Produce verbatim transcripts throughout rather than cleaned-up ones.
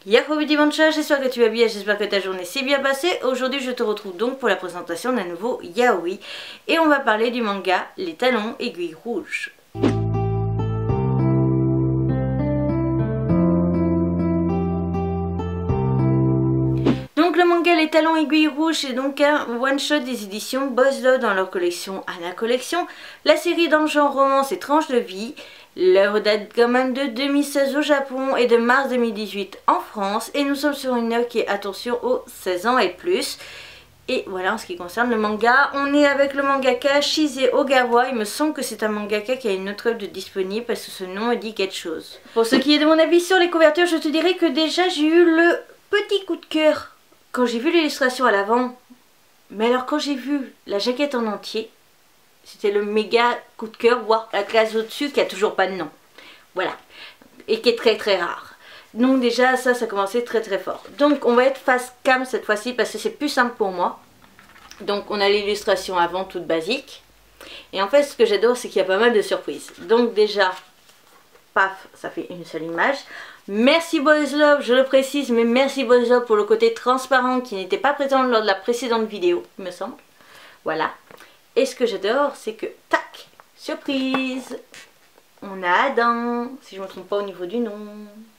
Yahoo Dimanche, j'espère que tu vas bien, j'espère que ta journée s'est bien passée. Aujourd'hui je te retrouve donc pour la présentation d'un nouveau yaoi. Et on va parler du manga Les Talons Aiguilles Rouges. Donc le manga Les Talons Aiguilles Rouges est donc un one-shot des éditions Boys Love dans leur collection Anna Collection. La série dans le genre romance et tranche de vie. L'œuvre date quand même de deux mille seize au Japon et de mars deux mille dix-huit en France. Et nous sommes sur une œuvre qui est, attention, aux seize ans et plus. Et voilà en ce qui concerne le manga. On est avec le mangaka Shizei Ogawa. Il me semble que c'est un mangaka qui a une autre œuvre de disponible parce que ce nom me dit quelque chose. Pour ce qui est de mon avis sur les couvertures, je te dirais que déjà j'ai eu le petit coup de cœur quand j'ai vu l'illustration à l'avant. Mais alors quand j'ai vu la jaquette en entier, c'était le méga coup de cœur, voire la classe au-dessus qui a toujours pas de nom. Voilà. Et qui est très très rare. Donc déjà ça, ça commençait très très fort. Donc on va être face cam cette fois-ci parce que c'est plus simple pour moi. Donc on a l'illustration avant toute basique. Et en fait ce que j'adore c'est qu'il y a pas mal de surprises. Donc déjà, paf, ça fait une seule image. Merci Boys Love, je le précise, mais merci Boys Love pour le côté transparent qui n'était pas présent lors de la précédente vidéo, il me semble. Voilà. Et ce que j'adore, c'est que, tac, surprise, on a Adam, si je ne me trompe pas au niveau du nom.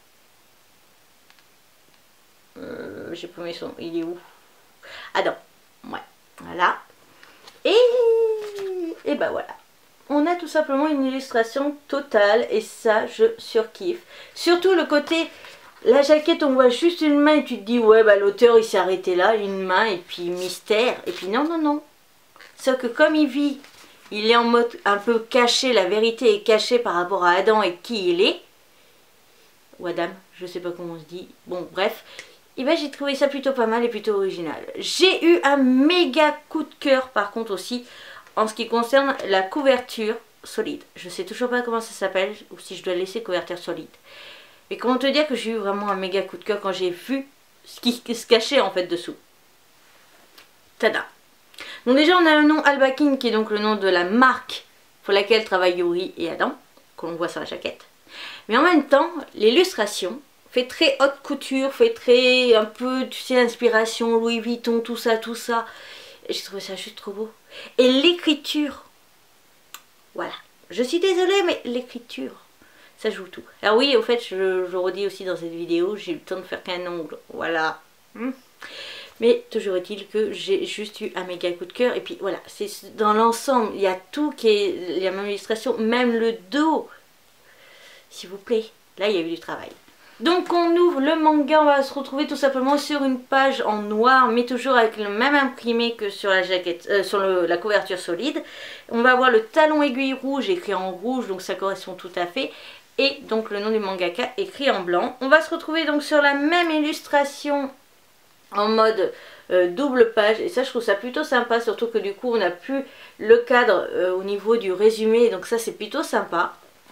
Euh, J'ai pas mis son, il est où? Adam, ouais, voilà. Et, et bah voilà. On a tout simplement une illustration totale et ça, je surkiffe. Surtout le côté, la jaquette, on voit juste une main et tu te dis, ouais, bah l'auteur il s'est arrêté là, une main et puis mystère. Et puis non, non, non. Sauf que comme il vit, il est en mode un peu caché, la vérité est cachée par rapport à Adam et qui il est. Ou Adam, je sais pas comment on se dit. Bon, bref. Et ben j'ai trouvé ça plutôt pas mal et plutôt original. J'ai eu un méga coup de cœur par contre aussi en ce qui concerne la couverture solide. Je sais toujours pas comment ça s'appelle ou si je dois laisser couverture solide. Mais comment te dire que j'ai eu vraiment un méga coup de cœur quand j'ai vu ce qui se cachait en fait dessous. Tada! Donc déjà on a le nom Albakin qui est donc le nom de la marque pour laquelle travaillent Yuri et Adam, que l'on voit sur la jaquette. Mais en même temps, l'illustration fait très haute couture, fait très un peu, tu sais, inspiration, Louis Vuitton, tout ça, tout ça. J'ai trouvé ça juste trop beau. Et l'écriture, voilà. Je suis désolée, mais l'écriture, ça joue tout. Alors oui, au fait, je, je redis aussi dans cette vidéo, j'ai eu le temps de faire qu'un ongle, voilà. Hmm. Mais toujours est-il que j'ai juste eu un méga coup de cœur. Et puis voilà, c'est dans l'ensemble, il y a tout qui est la même illustration, même le dos. S'il vous plaît, là il y a eu du travail. Donc on ouvre le manga, on va se retrouver tout simplement sur une page en noir, mais toujours avec le même imprimé que sur la jaquette, euh, sur le, la couverture solide. On va avoir le talon aiguille rouge écrit en rouge, donc ça correspond tout à fait. Et donc le nom du mangaka écrit en blanc. On va se retrouver donc sur la même illustration en mode euh, double page et ça je trouve ça plutôt sympa, surtout que du coup on n'a plus le cadre euh, au niveau du résumé, donc ça c'est plutôt sympa.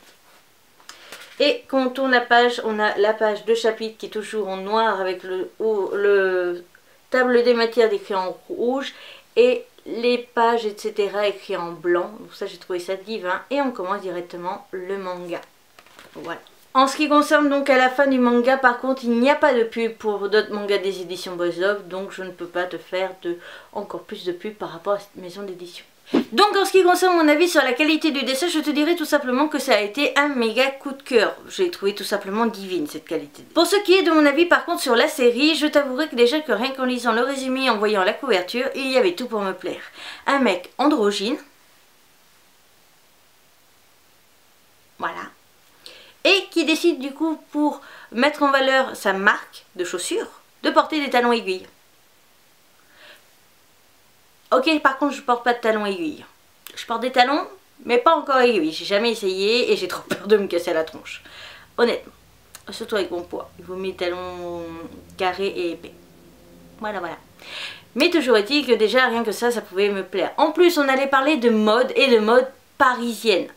Et quand on tourne la page, on a la page de chapitre qui est toujours en noir avec le, le table des matières écrit en rouge et les pages etc écrit en blanc, donc ça j'ai trouvé ça divin. Et on commence directement le manga, voilà. En ce qui concerne donc à la fin du manga, par contre, il n'y a pas de pub pour d'autres mangas des éditions Boys Love, donc je ne peux pas te faire de encore plus de pub par rapport à cette maison d'édition. Donc en ce qui concerne mon avis sur la qualité du dessin, je te dirais tout simplement que ça a été un méga coup de cœur. J'ai trouvé tout simplement divine cette qualité. Pour ce qui est de mon avis par contre sur la série, je t'avouerai que déjà que rien qu'en lisant le résumé et en voyant la couverture, il y avait tout pour me plaire. Un mec androgyne. Voilà. Et qui décide du coup, pour mettre en valeur sa marque de chaussures, de porter des talons aiguilles. Ok, par contre je porte pas de talons aiguilles. Je porte des talons, mais pas encore aiguilles. J'ai jamais essayé et j'ai trop peur de me casser la tronche. Honnêtement, surtout avec mon poids. Il vaut mieux des talons carrés et épais. Voilà, voilà. Mais toujours est-il que déjà rien que ça, ça pouvait me plaire. En plus, on allait parler de mode et de mode parisienne.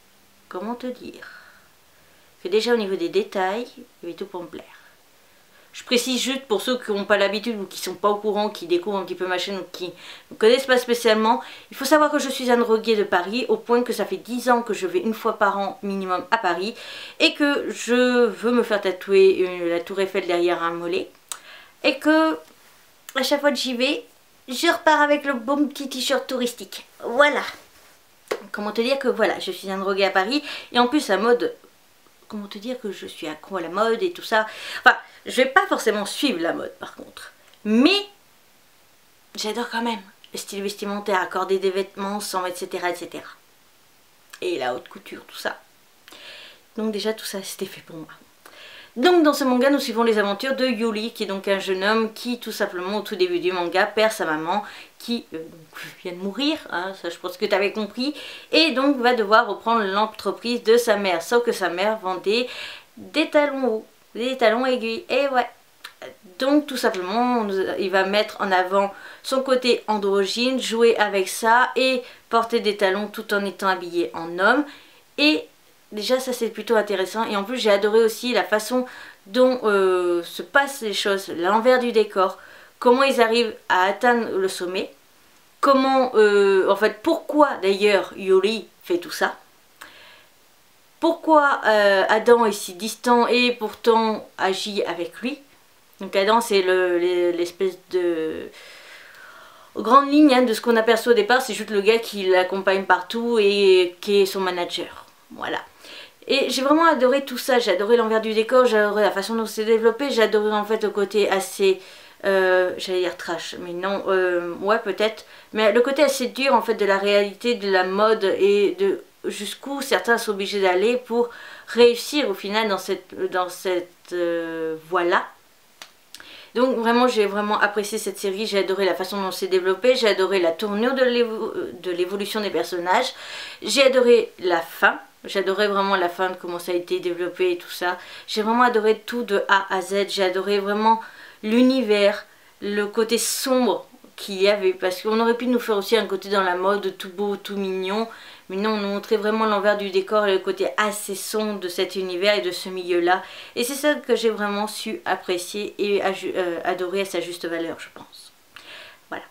Comment te dire? Que déjà au niveau des détails, il y avait tout pour me plaire. Je précise juste pour ceux qui n'ont pas l'habitude ou qui sont pas au courant, qui découvrent un petit peu ma chaîne ou qui ne connaissent pas spécialement. Il faut savoir que je suis un drogué de Paris, au point que ça fait dix ans que je vais une fois par an minimum à Paris. Et que je veux me faire tatouer une, la tour Eiffel derrière un mollet. Et que à chaque fois que j'y vais, je repars avec le bon petit t-shirt touristique. Voilà. Comment te dire que voilà, je suis un drogué à Paris. Et en plus la mode... Comment te dire que je suis accro à la mode et tout ça. Enfin, je vais pas forcément suivre la mode par contre. Mais, j'adore quand même le style vestimentaire, accorder des vêtements sans, et cetera, et cetera. Et la haute couture, tout ça. Donc déjà, tout ça, c'était fait pour moi. Donc dans ce manga, nous suivons les aventures de Yuri, qui est donc un jeune homme qui, tout simplement, au tout début du manga, perd sa maman, qui euh, vient de mourir, hein, ça je pense que tu avais compris, et donc va devoir reprendre l'entreprise de sa mère, sauf que sa mère vendait des talons hauts, des talons aiguilles, et ouais. Donc tout simplement, il va mettre en avant son côté androgyne, jouer avec ça, et porter des talons tout en étant habillé en homme, et... Déjà ça c'est plutôt intéressant et en plus j'ai adoré aussi la façon dont euh, se passent les choses, l'envers du décor, comment ils arrivent à atteindre le sommet, comment, euh, en fait pourquoi d'ailleurs Yuri fait tout ça, pourquoi euh, Adam est si distant et pourtant agit avec lui. Donc Adam c'est l'espèce de... grande ligne hein, de ce qu'on aperçoit au départ, c'est juste le gars qui l'accompagne partout et qui est son manager, voilà. Et j'ai vraiment adoré tout ça, j'ai adoré l'envers du décor, j'ai adoré la façon dont c'est développé, j'ai adoré en fait le côté assez, euh, j'allais dire trash, mais non, euh, ouais peut-être, mais le côté assez dur en fait de la réalité, de la mode et de jusqu'où certains sont obligés d'aller pour réussir au final dans cette, dans cette euh, voie-là. Donc vraiment j'ai vraiment apprécié cette série, j'ai adoré la façon dont c'est développé, j'ai adoré la tournure de l'évolution des personnages, j'ai adoré la fin. J'adorais vraiment la fin de comment ça a été développé et tout ça. J'ai vraiment adoré tout de A à Z. J'ai adoré vraiment l'univers, le côté sombre qu'il y avait. Parce qu'on aurait pu nous faire aussi un côté dans la mode tout beau, tout mignon. Mais non, on nous montrait vraiment l'envers du décor et le côté assez sombre de cet univers et de ce milieu-là. Et c'est ça que j'ai vraiment su apprécier et euh, adorer à sa juste valeur, je pense. Voilà.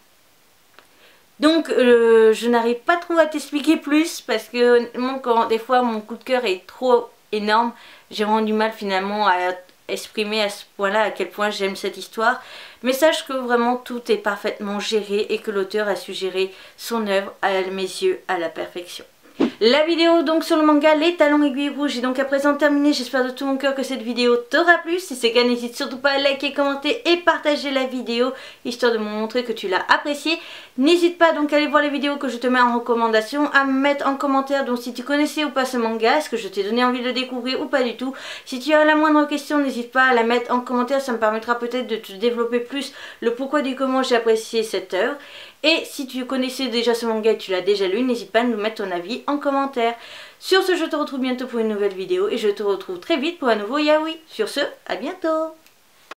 Donc euh, je n'arrive pas trop à t'expliquer plus parce que honnêtement, quand des fois mon coup de cœur est trop énorme, j'ai vraiment du mal finalement à exprimer à ce point-là à quel point j'aime cette histoire. Mais sache que vraiment tout est parfaitement géré et que l'auteur a su gérer son œuvre à mes yeux à la perfection. La vidéo donc sur le manga Les Talons Aiguilles Rouges est donc à présent terminée. J'espère de tout mon cœur que cette vidéo t'aura plu. Si c'est le cas, n'hésite surtout pas à liker, commenter et partager la vidéo, histoire de me montrer que tu l'as appréciée. N'hésite pas donc à aller voir les vidéos que je te mets en recommandation, à me mettre en commentaire donc si tu connaissais ou pas ce manga, est-ce que je t'ai donné envie de le découvrir ou pas du tout. Si tu as la moindre question, n'hésite pas à la mettre en commentaire, ça me permettra peut-être de te développer plus le pourquoi du comment j'ai apprécié cette œuvre. Et si tu connaissais déjà ce manga et tu l'as déjà lu, n'hésite pas à nous mettre ton avis en commentaire. Sur ce, je te retrouve bientôt pour une nouvelle vidéo et je te retrouve très vite pour un nouveau yaoi. Sur ce, à bientôt!